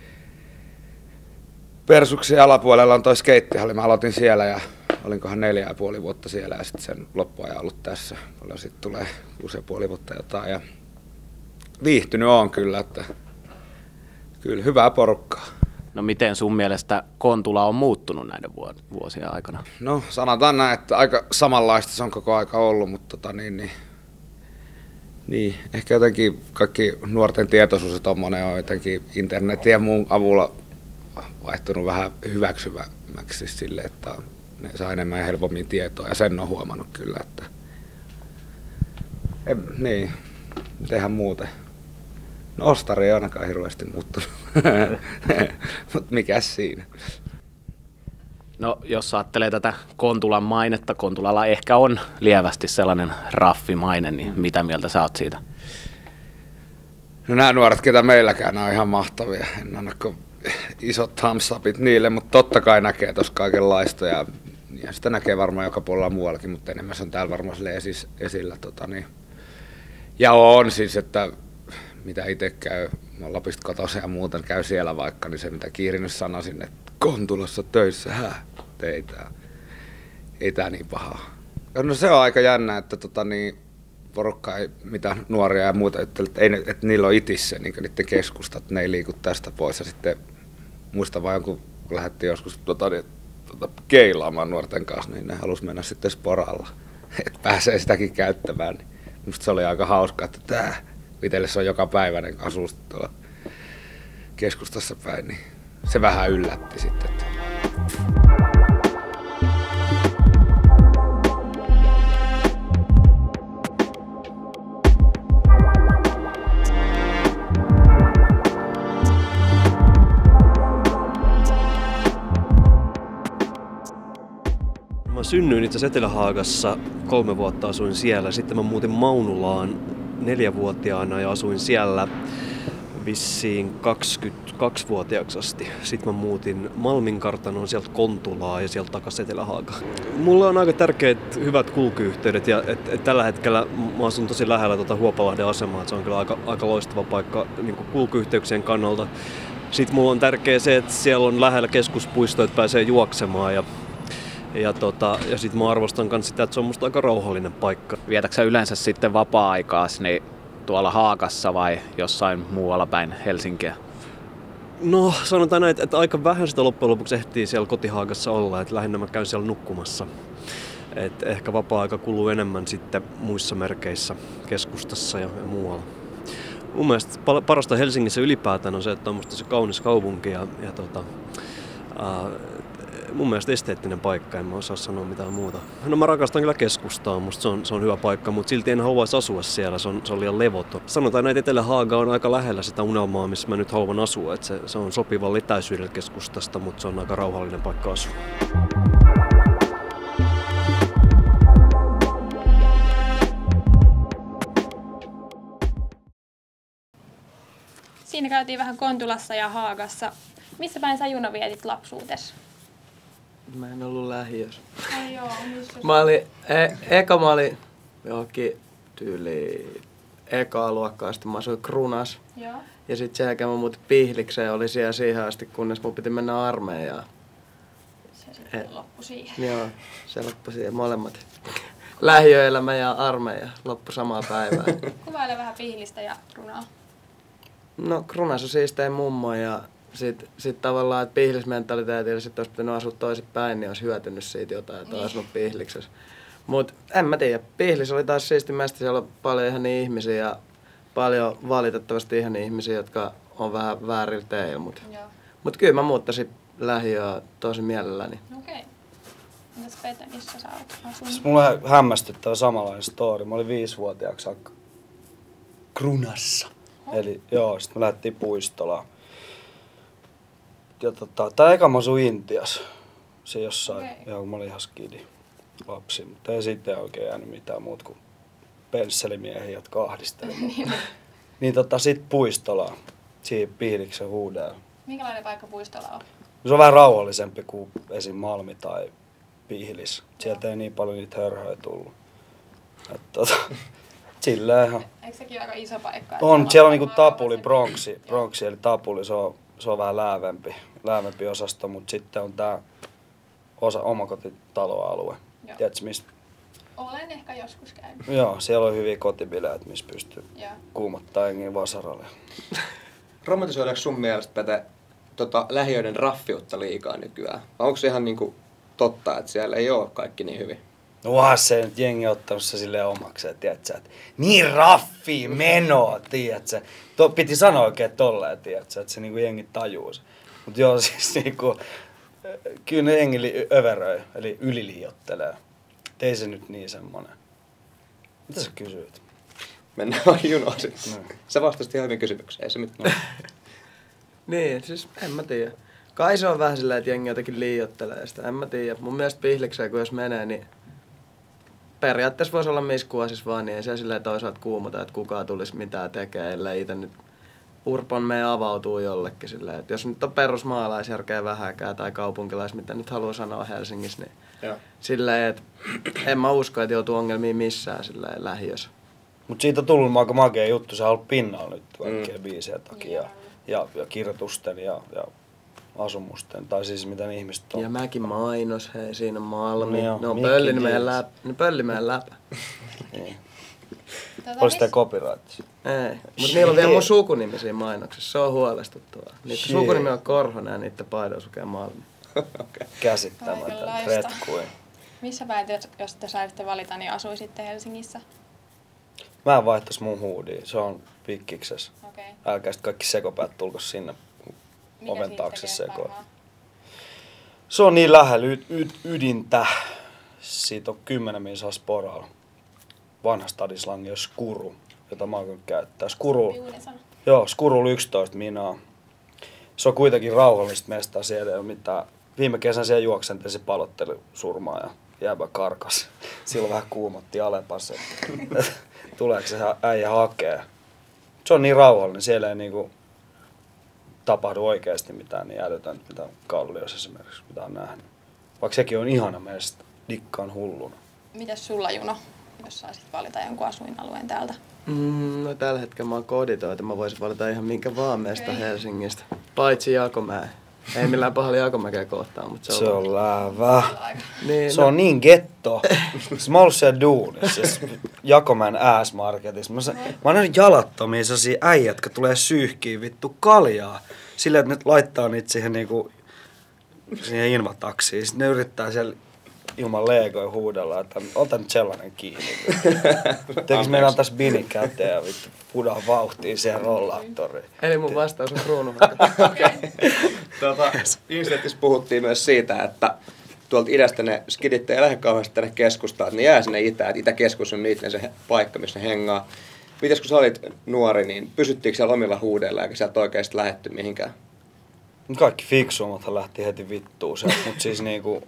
Persuksen alapuolella on toi skeittihalli. Mä aloitin siellä ja olinkohan neljä ja puoli vuotta siellä ja sitten sen loppuajan ollut tässä. Paljon sitten tulee kuusi ja puoli vuotta jotain ja viihtynyt on kyllä, että kyllä hyvää porukkaa. No miten sun mielestä Kontula on muuttunut näiden vuosien aikana? No sanotaan näin, että aika samanlaista se on koko aika ollut, mutta tota niin, niin, niin ehkä jotenkin kaikki nuorten tietoisuus ja tommonen on jotenkin internetin ja muun avulla vaihtunut vähän hyväksyvämmäksi sille, että ne saa enemmän ja helpommin tietoa ja sen on huomannut kyllä, että en, niin, tehdään muuten. No ostari ei ainakaan hirveästi muuttunut, mutta mikäs siinä. No jos ajattelee tätä Kontulan mainetta, Kontulalla ehkä on lievästi sellainen raffimaine, niin mitä mieltä sä oot siitä? No nämä nuoret, ketä meilläkään, on ihan mahtavia. En anna isot thumbs upit niille, mutta totta kai näkee tuossa kaikenlaista ja, ja sitä näkee varmaan joka puolella muuallakin, mutta enemmän se on täällä varmaan esis, esillä. Tota, niin. Ja on siis, että mitä itse käy, mä oon Lapista kotoisin ja muuten käy siellä vaikka, niin se mitä Kiirinyt sanoisin, että Kontulassa töissä, hää, ei tää, ei tää niin pahaa. No se on aika jännä, että tota, niin, porukka ei, mitä nuoria ja muuta, että, että, ei, että niillä on itissä niin niiden keskustat, ne ei liiku tästä pois ja sitten muista vaan jonkun kun lähdettiin joskus tota, niin, tota, keilaamaan nuorten kanssa, niin ne halusi mennä sitten sporalla, että pääsee sitäkin käyttämään. Niin musta se oli aika hauskaa, että tää itselle se on joka päiväinen asuu tuolla keskustassa päin, niin se vähän yllätti sitten. Mä synnyin itse asiassa Etelä-Haagassa, kolme vuotta asuin siellä. Sitten mä muutin Maunulaan neljävuotiaana ja asuin siellä vissiin kaksikymmentäkaksivuotiaaksi asti. Sitten mä muutin Malminkartanoon sieltä Kontulaan ja sieltä takaisin Etelä-Haagaan. Mulla on aika tärkeät hyvät kulkuyhteydet ja et, et tällä hetkellä mä asun tosi lähellä tuota Huopalahden asemaa. Se on kyllä aika, aika loistava paikka niin kuin kulkuyhteyksien kannalta. Sitten mulla on tärkeää se, että siellä on lähellä keskuspuisto, että pääsee juoksemaan. Ja Ja, tota, ja sit mä arvostan myös sitä, että se on musta aika rauhallinen paikka. Vietätkö sä yleensä sitten vapaa-aikaasi niin tuolla Haagassa vai jossain muualla päin Helsinkiä? No sanotaan näin, että aika vähän sitä loppujen lopuksi ehtii siellä kotihaagassa olla, että lähinnä mä käyn siellä nukkumassa. Et ehkä vapaa-aika kuluu enemmän sitten muissa merkeissä, keskustassa ja, ja muualla. Mun mielestä parasta Helsingissä ylipäätään on se, että on musta se kaunis kaupunki ja, ja tota, ää, mun mielestä esteettinen paikka, en mä osaa sanoa mitään muuta. No mä rakastan kyllä keskustaa, musta se on, se on hyvä paikka, mutta silti en haluaisi asua siellä, se on, se on liian levoton. Sanotaan, että Etelä-Haaga on aika lähellä sitä unelmaa, missä mä nyt haluan asua, että se, se on sopivan etäisyydellä keskustasta, mutta se on aika rauhallinen paikka asua. Siinä käytiin vähän Kontulassa ja Haagassa. Missä päin sä, Juno, vietit lapsuutesi? Mä en ollut lähiössä. Ai joo, missä? Mä olin, e- eka mä olin johonkin tyyliin ekaa luokkaa, sitten mä asuin Krunas. Joo. Ja sit sen jälkeen mä muutin Pihlikseen ja oli siellä siihen asti, kunnes mun piti mennä armeijaan. Se sitten e- loppui siihen. Joo, se loppui siihen molemmat. Lähiöelämä ja armeija loppu samaa päivää. Kuvaile vähän Pihlistä ja Krunaa. No Krunas on siistein mummo ja sit, sit tavallaan, että pihlismentaliteetillä sit olisi pitänyt asua toisinpäin, niin olisi hyötynyt siitä jotain, että olisi asunut Pihliksessä. Mut en mä tiedä, Pihlis oli taas siistimästi, siellä on paljon ihan niin ihmisiä ja paljon valitettavasti ihan niin ihmisiä, jotka on vähän väärillä teillä. Mut, mut kyllä mä muuttaisin lähiöä tosi mielelläni. Okei. Okay. Entäs Pete, missä sä oot asunut? Mulla on hämmästyttävä samanlainen story. Mä olin viisivuotiaaksi saakka Krunassa. Eli joo, sit me lähdettiin Puistolaan. Ja tota, tää eka mä asuin Intiassa. Se jossain, okay. Joo, mä olin ihan skidi lapsi, mutta ei sitten oikein jäänyt mitään muuta kuin pensselimiehiä, jotka ahdistelemaan. Niin tota, sit Puistolaan, siihen Pihliksen huudella. Minkälainen paikka Puistola on? Se on vähän rauhallisempi kuin esim. Malmi tai Pihlis. Sieltä ei niin paljon niitä hörhöjä tullut. Et tota, silleen ihan. Eikö sekin aika iso paikka? On, siellä on niinku Tapuli, Bronxi, Bronxi eli Tapuli, se on, se on vähän läävempi, läävempi osasto, mutta sitten on tää osa omakotitaloalue. Tiedätkö mistä? Olen ehkä joskus käynyt. Joo, siellä on hyviä kotibileet, missä pystyy Joo. kuumottaa jengiä vasaralle. Romantisoidaanko sun mielestä, Pete, tota, lähiöiden raffiutta liikaa nykyään? Vai onko se ihan niinku totta, että siellä ei ole kaikki niin hyvin? No onhan se nyt jengi ottanut se silleen omakseen, tiedätkö, että niin raffi menoa, tiedätkö. To, piti sanoa oikein tolleen, tiedätkö, että se niinku jengi tajuu se. Mut joo, siis niinku, kyllä ne jengi li- överöi, eli yliliiottelee. Et ei se nyt niin semmonen. Mitä sä kysyit? Mennään vaan Junoon sitten. No. Sä vastasit ihan hyvin kysymykseen, ei se mitään. Niin, siis en mä tiedä. Kai se on vähän silleen, että jengi jotenkin liiottelee sitä, en mä tiedä. Mun mielestä Pihlikseen, kun jos menee, niin periaatteessa voisi olla missä kuosissa vaan, niin ei se silleen toisaalta kuumota, että kukaan tulisi mitään tekemään, ellei itse nyt urpon mee avautuu jollekin silleen. Että jos nyt on perusmaalaisjärkeä vähäkään tai kaupunkilais, mitä nyt haluaa sanoa Helsingissä, niin Joo. silleen, että en mä usko, että joutuu ongelmiin missään silleen lähiössä. Mut siitä on tullut aika makea juttu, se on ollut pinnalla nyt kaikkien mm. biisejä takia ja, ja kirjoitusten ja, ja asumusten, tai siis mitä ihmiset on. Ja mäkin mainos, hei siinä Malmi, no, ne on pölli meidän läpä. Ne pölli meidän läpä. Niin. Tota, Olis tää copyright? Ei, mutta niillä on vielä mun sukunimi siinä mainoksessa. Se on huolestuttavaa. Niiden Shit. sukunimi on Korhonen ja niiden paidoissa lukee Malmi. Okay. Käsittämätön. Kaikenlaista. Red Queen. Missä päin, te, jos te saisitte valita, niin asuisitte Helsingissä? Mä en vaihtais mun huudia. Se on Pikkiksessä. Okei. Älkää sit kaikki sekopäät tulko sinne Mikä oven siitä taakse tekee sekoon. parhaan? Se on niin lähellä y- y- ydintä. Siitä on kymmenen minsaa sporalla. Vanha stadislangi on skuru, jota mä oon käyttää. Skuru, joo, skuru yksitoista minaa. Se on kuitenkin rauhallista mestaa, siellä ei ole mitään. Viime kesän siellä juoksentelin, se palotteli surmaa ja jääpä karkas. Silloin vähän kuumotti Alepassa. Tuleeko se äijä hakee? Se on niin rauhallinen, siellä ei niinku tapahdu oikeasti mitään niin älytöntä, mitä Kalliossa esimerkiksi, mitä on nähnyt. Vaikka sekin on ihana mesta, dikkaan hulluna. Mitäs sulla, Juno, jos saisit valita jonkun asuinalueen täältä? Mm, no tällä hetkellä mä oon koditoita. Mä voisin valita ihan minkä vaan mesta Helsingistä. Paitsi Jakomäe. Ei millään pahalla Jakomäkeä kohtaan, mutta se on... Se on läävä. Niin, se no. on niin getto. Mä oon ollut siellä duunissa, siis Jakomäen ääsmarketissa. Mä, mä oon nähnyt jalattomia sellaisia äijät, jotka tulee syyhkiin vittu kaljaa. Silleen, että ne laittaa niitä siihen niinku, siihen invataksiin. Sitten ne yrittää siellä ilman legoja huudella, että ota nyt sellainen kiinni. Tekis meillä on tässä bini käteen ja vittu pudaa vauhtiin siihen rollaattoriin. Eli mun vastaus on kruununhakka. Okei. Tuota, Insertissä puhuttiin myös siitä, että tuolta idästä ne skidit ei lähde kauheasti tänne keskustaan, että ne jää sinne itään. Että Itäkeskus on niiden se paikka, missä ne hengaa. Mites kun sä olit nuori, niin pysyttiinkö siellä omilla huudeilla eikä sieltä oikeasti lähetty mihinkään? Kaikki fiksuummathan lähti heti vittuun sieltä, mutta siis niinku...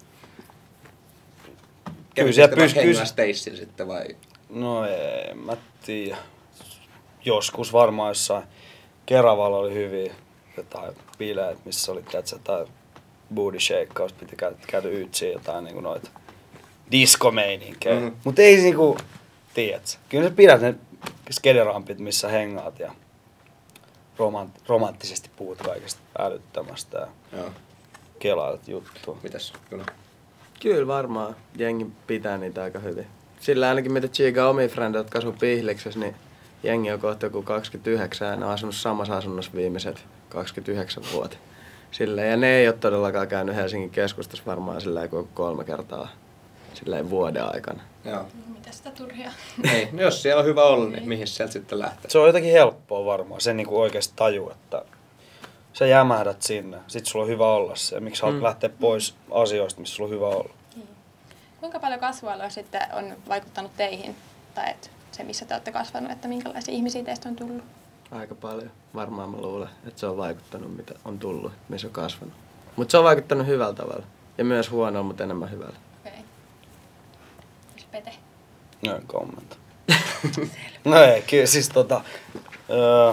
Kyllä siellä pystyy... Hengaa Stacella sitten vai? No ei, mä tiedä. Joskus varmaan jossain Keravalla oli hyviä jotain bileet, missä oli tätsä tai booty shakeaus, piti käydä, käydä yytsiä jotain niinku noita disco-meininkejä. Mm-hmm. Mut ei niinku, tiedätkö, kyllä sä pidät ne skederampit, missä hengaat ja romant- romanttisesti puhut kaikesta älyttömästä ja joo. Kelailet juttua. Mitäs, Juno? Kyllä varmaan. Jengi pitää niitä aika hyvin. Sillä ainakin mitä chiigaa omia frendejä, jotka asuu Pihliksessä, niin jengi on kohta joku kaksikymmentäyhdeksän ja ne on asunut samassa asunnossa viimeiset kaksikymmentäyhdeksän vuotta. Sillä ja ne ei ole todellakaan käynyt Helsingin keskustassa varmaan sillä kuin kolme kertaa sillä vuoden aikana. Joo. Mitä sitä turhia? Ei, no jos siellä on hyvä olla, niin mihin sieltä sitten lähtee? Se on jotenkin helppoa varmaan, sen niinku oikeasti taju, että sä jämähdät sinne, sit sulla on hyvä olla se. Miksi haluat mm. lähteä pois asioista, missä sulla on hyvä olla? Niin. Kuinka paljon kasvualue sitten on vaikuttanut teihin? Tai et se, missä te olette kasvanut, että minkälaisia ihmisiä teistä on tullut? Aika paljon. Varmaan mä luulen, että se on vaikuttanut, mitä on tullut, missä on kasvanut. Mutta se on vaikuttanut hyvällä tavalla. Ja myös huonoa, mutta enemmän hyvällä. Okei. Okay. Pete? No en kommenta. No ei, kyllä siis tota... Öö,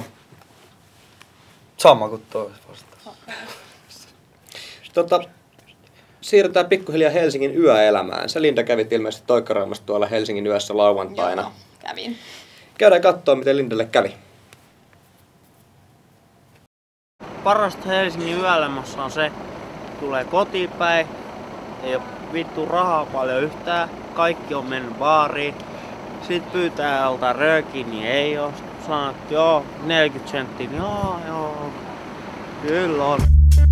sama kuin toi vastaan. Tota, siirrytään pikkuhiljaa Helsingin yöelämään. Sä, Linda, kävit ilmeisesti Toikkaraamassa tuolla Helsingin yössä lauantaina. Joo, kävin. Käydään katsoa, miten Lindalle kävi. Parasta Helsingin yöelämässä on se, tulee kotipäin, ei ole vittu rahaa paljon yhtään, kaikki on mennyt baariin. Sitten pyytää joltain röökiä, niin ei oo. Sanoo, että joo, neljäkymmentä senttiä, niin joo, joo, kyllä on.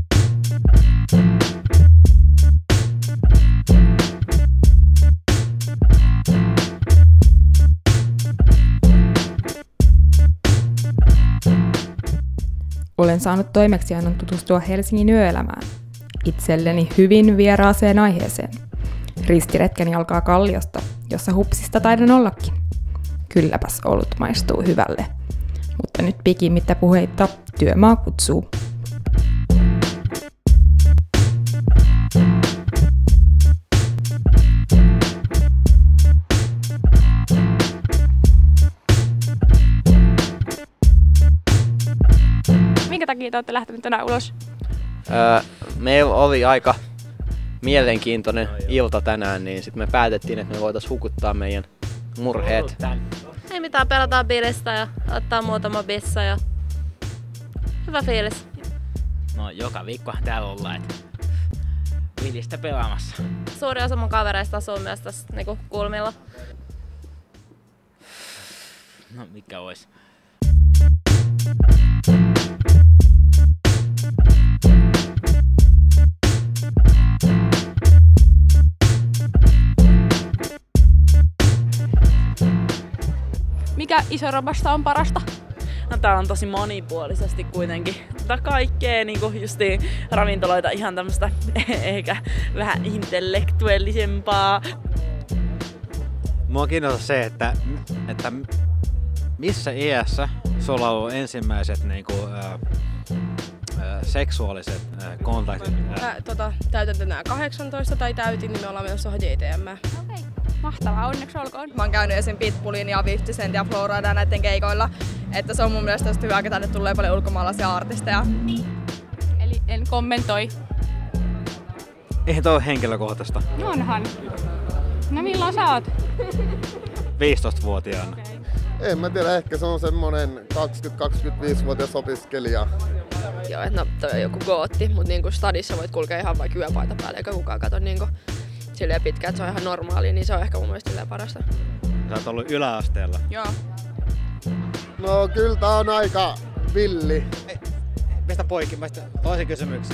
Olen saanut toimeksiannon tutustua Helsingin yöelämään. Itselleni hyvin vieraaseen aiheeseen. Ristiretkeni alkaa Kalliosta, jossa hupsista taidan ollakin. Kylläpäs olut maistuu hyvälle. Mutta nyt pikimmittä puheitta työmaa kutsuu. Minkä takia te olette lähteneet tänään ulos? Öö, meillä oli aika mielenkiintoinen ilta tänään, niin sitten me päätettiin, että me voitaisiin hukuttaa meidän murheet. Ei mitään, pelataan bilestä ja ottaa muutama bissa ja hyvä fiilis. No joka viikkohan täällä ollaan, että vilistä pelaamassa. Suuri osa mun kavereista asuu myös tässä niinku kulmilla. No mikä ois? Mikä Isorobassa on parasta? No täällä on tosi monipuolisesti kuitenkin tätä kaikkea, niinku justiin ravintoloita ihan tämmöstä ehkä vähän intellektuellisempaa. Mua kiinnostaa se, että, että missä iässä sulla on ollut ensimmäiset niinku, ää, ää, seksuaaliset ää, kontaktit? Mä tota, täytän tänään kahdeksantoista tai täytin, niin me ollaan menossa H J T M. Okei, mahtavaa, onneksi olkoon. Mä oon käynyt esim. Pitbullin ja fifty Cent ja Flowrider näiden keikoilla. Että se on mun mielestä tosi hyvä, että tänne tulee paljon ulkomaalaisia artisteja. Eli en kommentoi. Eihän toi ole henkilökohtaista. Onhan. No milloin sä oot? viisitoistavuotiaana. En mä tiedä, ehkä se on semmonen kaksikymmentä-kaksikymmentäviisivuotias opiskelija. Joo, että no toi on joku gootti, mutta niinku stadissa voit kulkea ihan vaikka yöpaita päälle, eikä kukaan katso niinku silleen pitkään, että se on ihan normaali, niin se on ehkä mun mielestä silleen parasta. Sä oot ollut yläasteella. Joo. No kyllä tää on aika villi. Mistä poikki? Mä sitten toisen kysymyksen.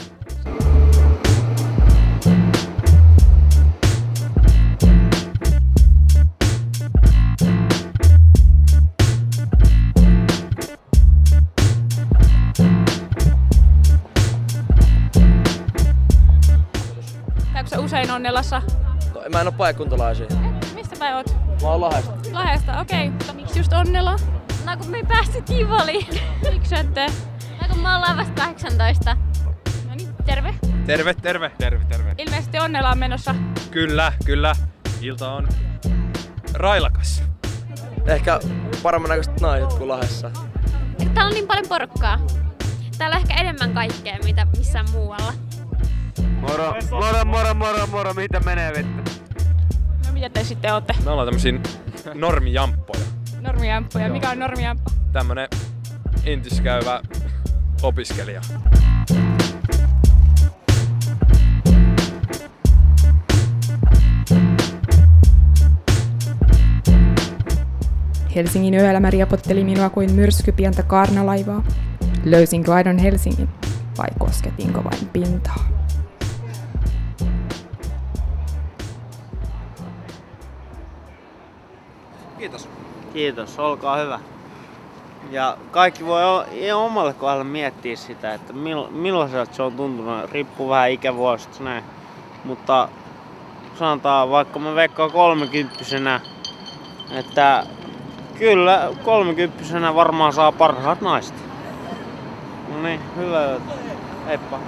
Käytkö sä usein Onnelassa? No, mä en oo paikkuntalaisia. Et, mistä päin oot? Mä oon Lahdesta. Lahdesta, okei. Okay. Miksi just Onnela? No kun me ei päästy Tivoliin. Miksi ette? No kun me ollaan vasta kahdeksantoista. No niin, terve. Terve, terve, terve, terve. Ilmeisesti Onnela on menossa. Kyllä, kyllä. Ilta on railakas. Ehkä paremman näköiset naiset kuin Lahdessa. Täällä on niin paljon porukkaa. Täällä on ehkä enemmän kaikkea, mitä missään muualla. Moro, moro, moro, moro, moro, mitä menee vittu? No mitä te sitten ootte? Me ollaan tämmösiä normijamppoja. Normijamppoja, mikä on normijamppo? Tämmönen intis käyvä opiskelija. Helsingin yöelämä riepotteli minua kuin myrsky pientä kaarnalaivaa. Löysinkö aidon Helsingin vai kosketinko vain pintaa? Kiitos. Kiitos, olkaa hyvä. Ja kaikki voi ihan omalle kohdalle miettiä sitä, että mil, millaiselta se on tuntunut, riippuu vähän ikävuosista näin. Mutta sanotaan vaikka mä veikkaan kolmekymppisenä, että kyllä kolmekymppisenä varmaan saa parhaat naiset. No niin, hyvää yötä. Heippa.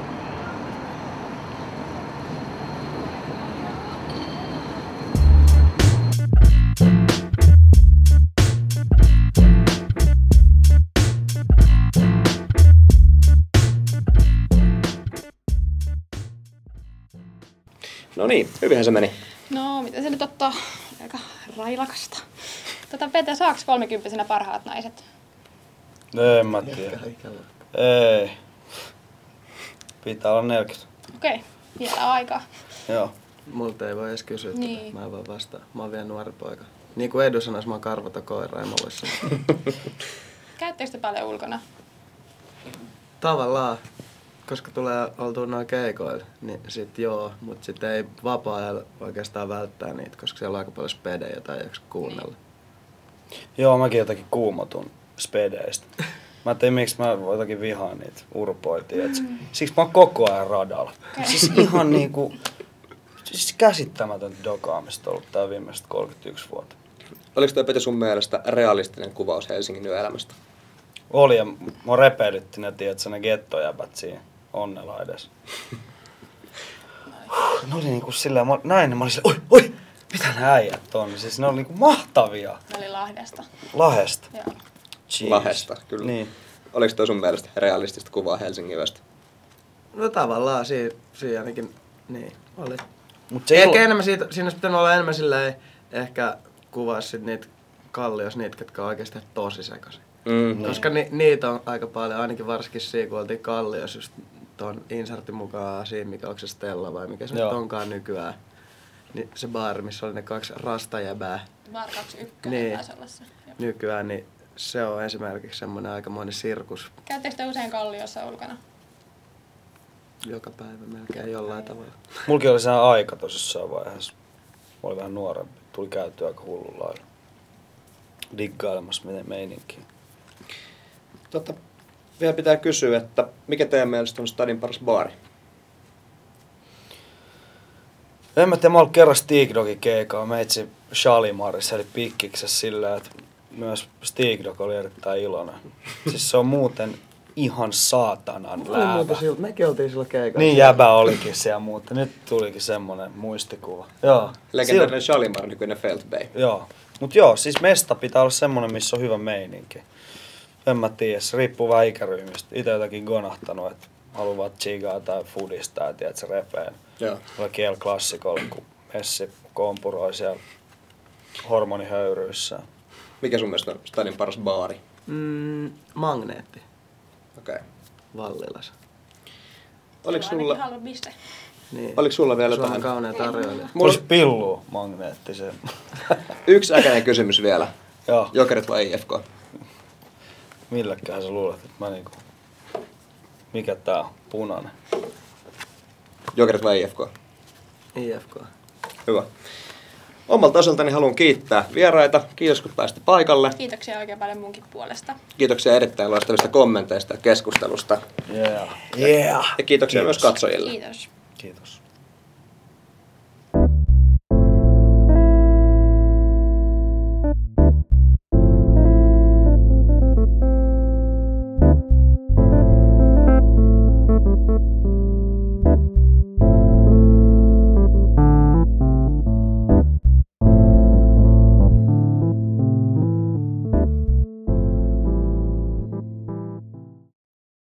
No niin, hyvinhän se meni. No, mitä se nyt ottaa? Aika railakasta. Tota, Pete, saaks kolmekymppisenä parhaat naiset? En mä tiedä. Ei. Pitää olla neljäkymmentä. Okei, okay. Vielä on aikaa. Joo. Multa ei voi edes kysyä, niin. Mä en voi vastaa. Mä oon vielä nuori poika. Niin kuin Edu sanoisi, mä oon karvata koira, en mä voi sanoa. Käyttekö te paljon ulkona? Tavallaan. Koska tulee oltua noin keikoilla, niin sit joo, mut sit ei vapaa-ajalla oikeastaan välttää niitä, koska siellä on aika paljon spedejä, jota ei jaksa kuunnella. Joo, mäkin jotakin kuumotun spedeistä. Mä tein miksi mä jotakin vihaan niitä urpoja, tiiätsä. Siksi mä oon koko ajan radalla. Okay. Siis ihan niinku, siis käsittämätöntä dokaamista ollut tää viimeiset kolmekymmentäyksi vuotta. Oliko toi Pete sun mielestä realistinen kuvaus Helsingin yöelämästä? Oli, ja mä repeilytti ne, tiiätsä, ne gettojäbät siinä Onnella edes. Ne oli niinku silleen, mä näin, mä olin silleen, oi, oi, mitä nää äijät on? Siis ne oli niinku mahtavia. Ne oli Lahdesta. Lahdesta? Joo. Jeez. Lahdesta, kyllä. Niin. Oliko toi sun mielestä realistista kuvaa Helsingin yöstä? No tavallaan, siinä, siinä ainakin, niin, oli. Mut se ehkä il... enemmän siitä, siinä olisi pitänyt olla enemmän silleen, ehkä kuvaa sit niitä kallios, niitä, ketkä on oikeasti tosi sekaisin. Mm. Koska ni, niitä on aika paljon, ainakin varsinkin siinä, kun oltiin Kalliossa just ton insertin mukaan siinä, mikä onko se Stella vai mikä se nyt onkaan nykyään. Niin se baari, missä oli ne kaksi rastajäbää. Bar kaksikymmentäyksi niin, taisi olla se. nykyään, niin se on esimerkiksi semmoinen aikamoinen sirkus. Käyttekö te usein Kalliossa ulkona? Joka päivä melkein jollain tavalla. Mulki oli sehän aika tosissaan vaiheessa. Mä olin vähän nuorempi. Tuli käytyä aika hullulla lailla. Diggailemassa miten meininkiin. Tota, vielä pitää kysyä, että mikä teidän mielestä on stadin paras baari? En mä tiedä, mä olin kerran Stig Dogin keikalla. Mä etsin Shalimarissa eli Pikkiksessä sillä, että myös Stig Dog oli erittäin iloinen. Siis se on muuten ihan saatanan läävä. Mekin oltiin silloin keikalla. Niin jäbä olikin siellä muuten. Nyt tulikin semmonen muistikuva. Joo. Legendaarinen Shalimar, nykyinen Feldbay. Joo. Mut joo, siis mesta pitää olla semmonen, missä on hyvä meininki. En mä tiedä, se riippuu vähän ikäryhmistä. Ite jotakin gonahtanut, että haluaa chigaa tai foodista ja tiedät se repeen. Joo. Jollakin El Clasicolla, kun Messi kompuroi siellä hormonihöyryissä. Mikä sun mielestä on stadin paras baari? Mm, Magneetti. Okei. Okay. Vallilas. Oliko sulla... Halva piste. Niin. Oliko sulla vielä jotain? jotain? Kauneja tarjoilija. Mulla olisi pillua magneettisen. Yksi äkäinen kysymys vielä. Joo. Jokerit vai I F K? Milläkään sä luulet, että mä niinku... Mikä tää on? Punainen. Jokerit vai I F K? I F K. Hyvä. Omalta osaltani haluan kiittää vieraita. Kiitos kun pääsitte paikalle. Kiitoksia oikein paljon munkin puolesta. Kiitoksia erittäin loistavista kommenteista ja keskustelusta. Yeah. Yeah. Ja kiitoksia Kiitos. myös katsojille. Kiitos. Kiitos.